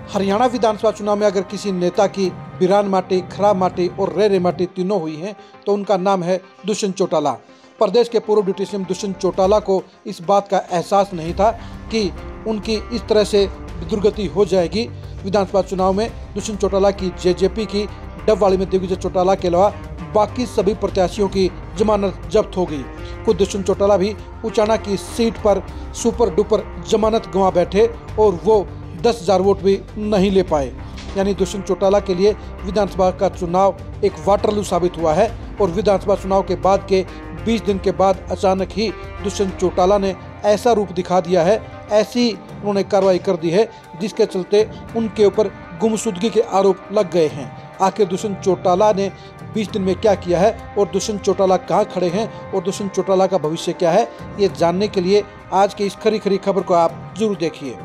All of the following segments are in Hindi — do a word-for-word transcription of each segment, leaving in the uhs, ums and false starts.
हरियाणा विधानसभा चुनाव में अगर किसी नेता की बिरान माटी, खराब माटी और रेरे माटी तीनों हुई हैं तो उनका नाम है दुष्यंत चौटाला। प्रदेश के पूर्व डिप्टी सीएम दुष्यंत चौटाला को इस बात का एहसास नहीं था कि उनकी इस तरह से दुर्गति हो जाएगी। विधानसभा चुनाव में दुष्यंत चौटाला की जेजेपी की डबवाली में दिग्विजय चौटाला के अलावा बाकी सभी प्रत्याशियों की जमानत जब्त हो गई। खुद दुष्यंत चौटाला भी उचाना की सीट पर सुपर डुपर जमानत गंवा बैठे और वो दस हजार वोट भी नहीं ले पाए। यानी दुष्यंत चौटाला के लिए विधानसभा का चुनाव एक वाटरलू साबित हुआ है। और विधानसभा चुनाव के बाद के बीस दिन के बाद अचानक ही दुष्यंत चौटाला ने ऐसा रूप दिखा दिया है, ऐसी उन्होंने कार्रवाई कर दी है जिसके चलते उनके ऊपर गुमशुदगी के आरोप लग गए हैं। आखिर दुष्यंत चौटाला ने बीस दिन में क्या किया है और दुष्यंत चौटाला कहाँ खड़े हैं और दुष्यंत चौटाला का भविष्य क्या है, ये जानने के लिए आज की इस खरी खरी खबर को आप जरूर देखिए।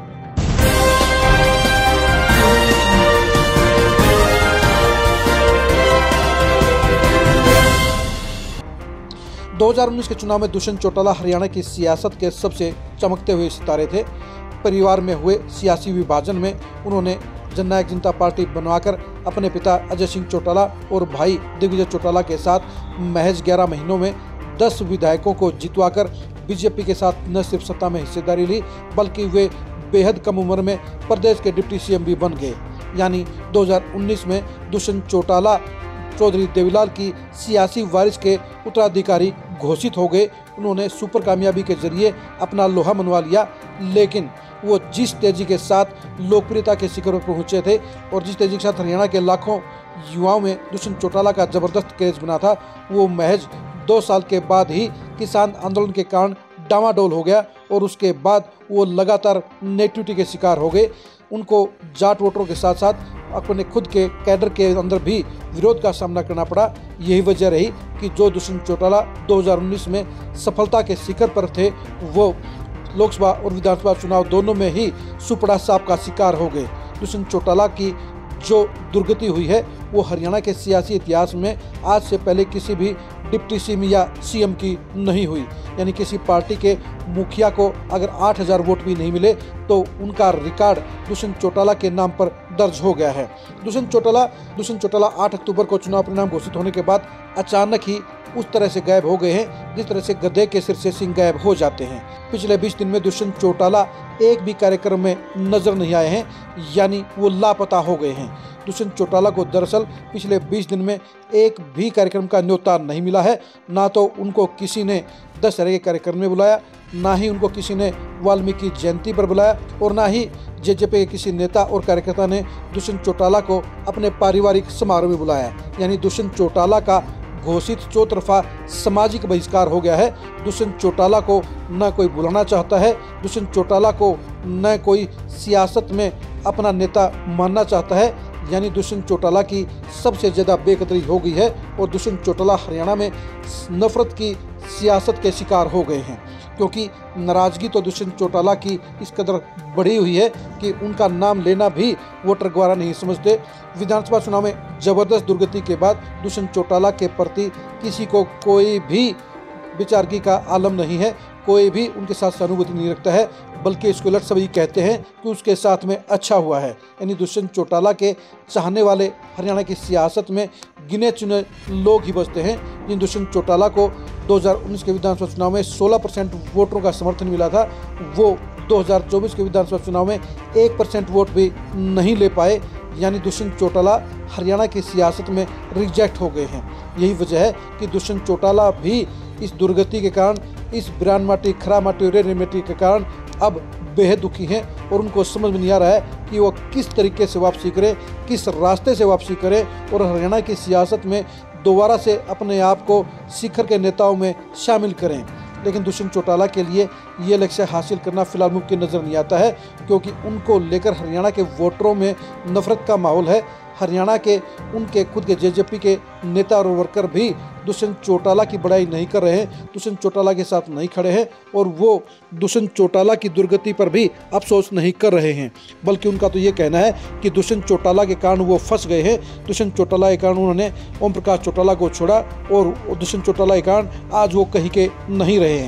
दो हज़ार उन्नीस के चुनाव में दुष्यंत चौटाला हरियाणा की सियासत के सबसे चमकते हुए सितारे थे। परिवार में हुए सियासी विभाजन में उन्होंने जननायक जनता पार्टी बनवाकर अपने पिता अजय सिंह चौटाला और भाई दिग्विजय चौटाला के साथ महज ग्यारह महीनों में दस विधायकों को जितवाकर बीजेपी के साथ न सिर्फ सत्ता में हिस्सेदारी ली बल्कि वे बेहद कम उम्र में प्रदेश के डिप्टी सीएम भी बन गए। यानी दो हज़ार उन्नीस में दुष्यंत चौटाला चौधरी देवीलाल की सियासी वारिस के उत्तराधिकारी घोषित हो गए। उन्होंने सुपर कामयाबी के जरिए अपना लोहा मनवा लिया, लेकिन वो जिस तेजी के साथ लोकप्रियता के शिखर पर पहुंचे थे और जिस तेजी के साथ हरियाणा के लाखों युवाओं में दुष्यंत चौटाला का जबरदस्त क्रेज बना था, वो महज दो साल के बाद ही किसान आंदोलन के कारण डामाडोल हो गया और उसके बाद वो लगातार नेगेटिविटी के शिकार हो गए। उनको जाट वोटरों के साथ साथ अपने खुद के कैडर के अंदर भी विरोध का सामना करना पड़ा। यही वजह रही कि जो दुष्यंत चौटाला दो हज़ार उन्नीस में सफलता के शिखर पर थे, वो लोकसभा और विधानसभा चुनाव दोनों में ही सुपड़ा साहब का शिकार हो गए। दुष्यंत चौटाला की जो दुर्गति हुई है वो हरियाणा के सियासी इतिहास में आज से पहले किसी भी डिप्टी सीएम या सीएम की नहीं हुई। यानी किसी पार्टी के मुखिया को अगर आठ हज़ार वोट भी नहीं मिले तो उनका रिकॉर्ड दुष्यंत चौटाला के नाम पर दर्ज हो गया है। दुष्यंत चौटाला दुष्यंत चौटाला आठ अक्टूबर को चुनाव परिणाम घोषित होने के बाद अचानक ही उस तरह से गायब हो गए हैं जिस तरह से गधे के सिर से सिंह गायब हो जाते हैं। पिछले बीस दिन में दुष्यंत चौटाला एक भी कार्यक्रम में नजर नहीं आए हैं, यानी वो लापता हो गए हैं। दुष्यंत चौटाला को दरअसल पिछले बीस दिन में एक भी कार्यक्रम का न्योता नहीं मिला है। ना तो उनको किसी ने दशहरे के कार्यक्रम में बुलाया, ना ही उनको किसी ने वाल्मीकि जयंती पर बुलाया और ना ही जेजेपी के किसी नेता और कार्यकर्ता ने दुष्यंत चौटाला को अपने पारिवारिक समारोह में बुलाया। यानी दुष्यंत चौटाला का घोषित चौतरफा सामाजिक बहिष्कार हो गया है। दुष्यंत चौटाला को न कोई बुलाना चाहता है, दुष्यंत चौटाला को न कोई सियासत में अपना नेता मानना चाहता है। यानी दुष्यंत चौटाला की सबसे ज़्यादा बेकदरी हो गई है और दुष्यंत चौटाला हरियाणा में नफरत की सियासत के शिकार हो गए हैं, क्योंकि नाराज़गी तो दुष्यंत चौटाला की इस कदर बढ़ी हुई है कि उनका नाम लेना भी वोटर गवारा नहीं समझते। विधानसभा चुनाव में जबरदस्त दुर्गति के बाद दुष्यंत चौटाला के प्रति किसी को कोई भी विचारगी का आलम नहीं है, कोई भी उनके साथ सहानुभूति नहीं रखता है, बल्कि इसको उलट सभी कहते हैं कि उसके साथ में अच्छा हुआ है। यानी दुष्यंत चौटाला के चाहने वाले हरियाणा की सियासत में गिने चुने लोग ही बचते हैं। जिन दुष्यंत चौटाला को दो हज़ार उन्नीस के विधानसभा चुनाव में सोलह परसेंट वोटरों का समर्थन मिला था, वो दो हज़ार चौबीस के विधानसभा चुनाव में एक परसेंट वोट भी नहीं ले पाए। यानी दुष्यंत चौटाला हरियाणा की सियासत में रिजेक्ट हो गए हैं। यही वजह है कि दुष्यंत चौटाला भी इस दुर्गति के कारण, इस बिरान माटी, खराब माटी और रेरे माटी के कारण अब बेहद दुखी हैं और उनको समझ में नहीं आ रहा है कि वो किस तरीके से वापसी करें, किस रास्ते से वापसी करें और हरियाणा की सियासत में दोबारा से अपने आप को शिखर के नेताओं में शामिल करें। लेकिन दुष्यंत चौटाला के लिए ये लक्ष्य हासिल करना फिलहाल मुमकिन नज़र नहीं आता है, क्योंकि उनको लेकर हरियाणा के वोटरों में नफरत का माहौल है। हरियाणा के उनके खुद के जेजेपी के नेता और वर्कर भी दुष्यंत चौटाला की बड़ाई नहीं कर रहे हैं, दुष्यंत चौटाला के साथ नहीं खड़े हैं और वो दुष्यंत चौटाला की दुर्गति पर भी अफसोस नहीं कर रहे हैं, बल्कि उनका तो ये कहना है कि दुष्यंत चौटाला के कारण वो फंस गए हैं। दुष्यंत चौटाला के कारण उन्होंने ओम प्रकाश चौटाला को छोड़ा और दुष्यंत चौटाला के कारण आज वो कहीं के नहीं रहे हैं।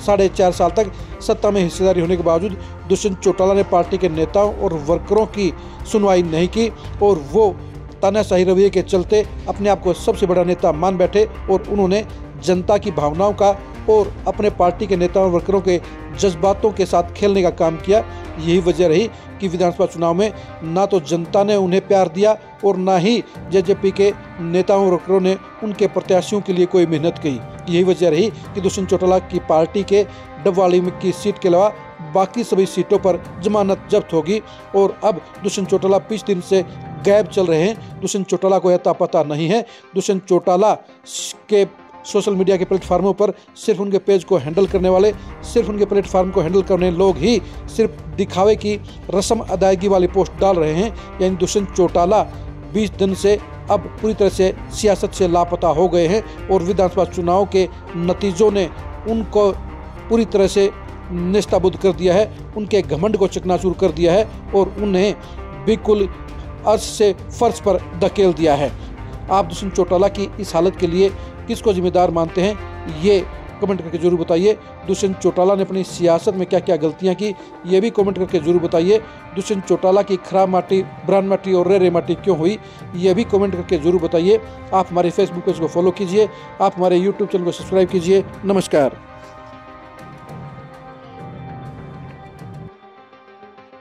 साढ़े चार साल तक सत्ता में हिस्सेदारी होने के बावजूद दुष्यंत चौटाला ने पार्टी के नेताओं और वर्करों की सुनवाई नहीं की और वो तानाशाही रवैये के चलते अपने आप को सबसे बड़ा नेता मान बैठे और उन्होंने जनता की भावनाओं का और अपने पार्टी के नेताओं और वर्करों के जज्बातों के साथ खेलने का काम किया। यही वजह रही कि विधानसभा चुनाव में ना तो जनता ने उन्हें प्यार दिया और ना ही जेजेपी के नेताओं और वर्करों ने उनके प्रत्याशियों के लिए कोई मेहनत की। यही वजह रही कि दुष्यंत चौटाला की पार्टी के डबवाली की सीट के अलावा बाकी सभी सीटों पर जमानत जब्त होगी और अब दुष्यंत चौटाला बीस दिन से गायब चल रहे हैं। दुष्यंत चौटाला को अता पता नहीं है। दुष्यंत चौटाला के सोशल मीडिया के प्लेटफार्मों पर सिर्फ उनके पेज को हैंडल करने वाले, सिर्फ उनके प्लेटफार्म को हैंडल करने लोग ही सिर्फ दिखावे की रस्म अदायगी वाली पोस्ट डाल रहे हैं। यानी दुष्यंत चौटाला बीस दिन से अब पूरी तरह से सियासत से लापता हो गए हैं और विधानसभा चुनाव के नतीजों ने उनको पूरी तरह से निस्ताबुद कर दिया है, उनके घमंड को चकनाचूर कर दिया है और उन्हें बिल्कुल अर्श से फर्श पर धकेल दिया है। आप दुष्यंत चौटाला की इस हालत के लिए किसको जिम्मेदार मानते हैं, ये कमेंट करके जरूर बताइए। दुष्यंत चौटाला ने अपनी सियासत में क्या क्या गलतियां की, ये भी कमेंट करके जरूर बताइए। दुष्यंत चौटाला की खराब माटी, ब्रान माटी और रेरे माटी क्यों हुई, ये भी कमेंट करके जरूर बताइए। आप हमारे फेसबुक पेज को फॉलो कीजिए, आप हमारे यूट्यूब चैनल को सब्सक्राइब कीजिए। नमस्कार।